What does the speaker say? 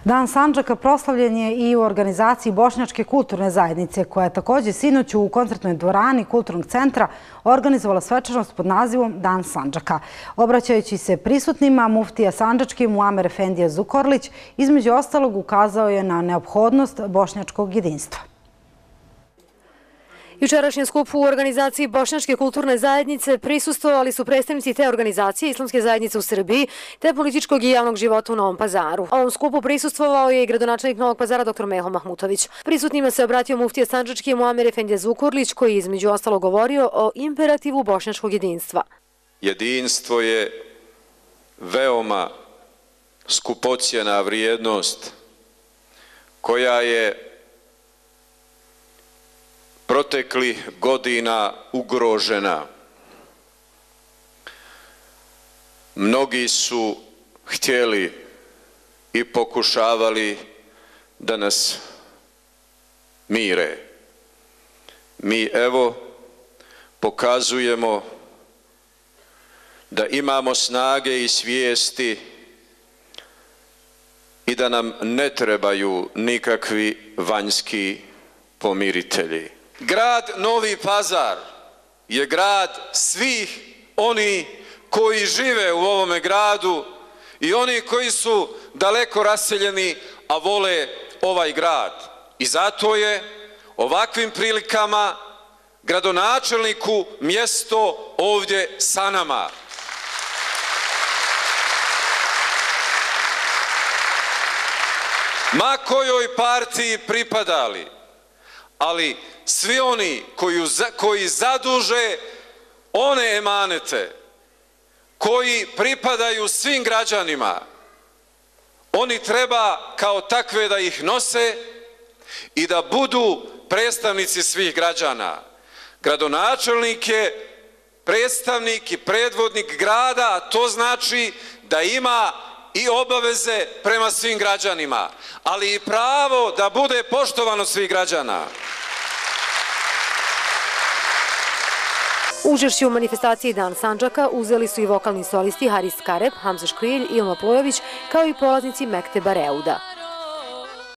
Dan Sandžaka proslavljen je i u organizaciji Bošnjačke kulturne zajednice, koja je također sinoć u koncertnoj dvorani Kulturnog centra organizovala svečanost pod nazivom Dan Sandžaka. Obraćajući se prisutnima, muftija sandžački Muamer Efendija Zukorlić između ostalog ukazao je na neophodnost bošnjačkog jedinstva. Jučerašnjem skupu u organizaciji Bošnjačke kulturne zajednice prisustvovali su predstavnici te organizacije Islamske zajednice u Srbiji te političkog i javnog života u Novom Pazaru. Ovom skupu prisustvovao je i gradonačelnik Novog Pazara dr. Meho Mahmutović. Prisutnima se obratio muftija sandžački Muamer Efendija Zukorlić, koji je između ostalo govorio o imperativu bošnjačkog jedinstva. Jedinstvo je veoma skupocjena vrijednost koja je proteklih godina ugrožena. Mnogi su htjeli i pokušavali da nas mire. Mi evo pokazujemo da imamo snage i svijesti i da nam ne trebaju nikakvi vanjski pomiritelji. Grad Novi Pazar je grad svih oni koji žive u ovome gradu i oni koji su daleko raseljeni, a vole ovaj grad. I zato je ovakvim prilikama gradonačelniku mjesto ovdje sa nama. Ma kojoj partiji pripadali, ali svi oni koji zaduže one emanete, koji pripadaju svim građanima, oni treba kao takve da ih nose i da budu predstavnici svih građana. Gradonačelnik je predstavnik i predvodnik grada, a to znači da ima i obaveze prema svim građanima, ali i pravo da bude poštovano svih građana. Učešće u manifestaciji Dan Sandžaka uzeli su i vokalni solisti Haris Kareb, Hamza Škrilj, Ilma Plojović, kao i polaznici Mekteba Reuda.